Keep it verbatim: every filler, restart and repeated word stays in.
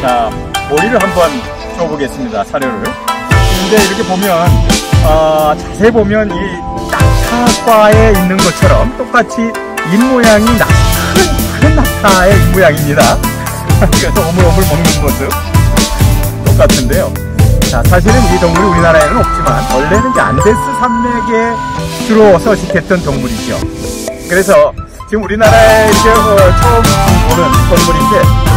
자, 머리를 한번 줘보겠습니다. 사료를. 근데 이렇게 보면 어, 자세히 보면 이 낙타과에 있는 것처럼 똑같이 입 모양이 큰, 큰 낙타의 입 모양입니다. 그래서 오물오물 먹는 모습 똑같은데요. 자, 사실은 이 동물이 우리나라에는 없지만 원래는 이제 안데스 산맥에 주로 서식했던 동물이죠. 그래서 지금 우리나라에 이제 뭐 처음 보는 동물인데